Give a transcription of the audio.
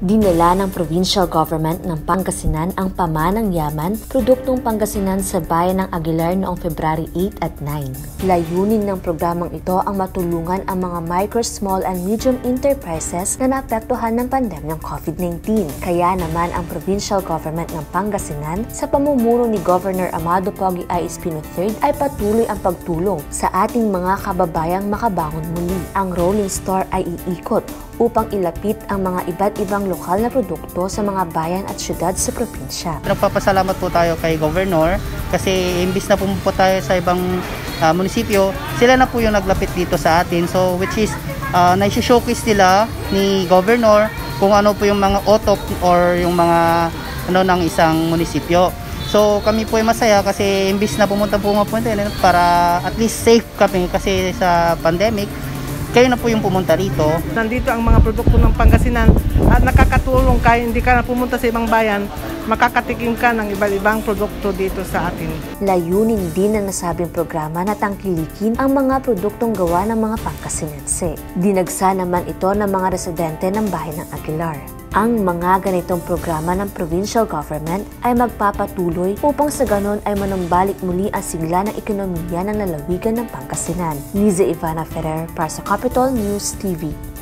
Dinala ng provincial government ng Pangasinan ang pamanang yaman, produktong Pangasinan sa bayan ng Aguilar noong February 8 at 9. Layunin ng programang ito ang matulungan ang mga micro, small and medium enterprises na naapektuhan ng pandemyang COVID-19. Kaya naman ang provincial government ng Pangasinan sa pamumuno ni Governor Amado Pogi I. Espino III ay patuloy ang pagtulong sa ating mga kababayang makabangon muli. Ang rolling store ay iikot upang ilapit ang mga iba't ibang lokal na produkto sa mga bayan at syudad sa probinsya. Nagpapasalamat po tayo kay Governor kasi imbis na pumunta tayo sa ibang munisipyo, sila na po yung naglapit dito sa atin. So which is na-showcase nila ni Governor kung ano po yung mga otok or yung mga ng isang munisipyo. So kami po ay masaya kasi imbis na pumunta para at least safe kami kasi sa pandemic. Kayo na po yung pumunta rito. Nandito ang mga produkto ng Pangasinan at nakakatulong kahit hindi ka na pumunta sa ibang bayan, makakatikim ka ng iba-ibang produkto dito sa atin. Layunin din ng nasabing programa na tangkilikin ang mga produktong gawa ng mga Pangasinense. Dinagsa naman ito ng mga residente ng bayan ng Aguilar. Ang mga ganitong programa ng provincial government ay magpapatuloy upang sa ganon ay manumbalik muli ang sigla ng ekonomiya ng lalawigan ng Pangasinan. Liza Ivana Ferrer para sa Capital News TV.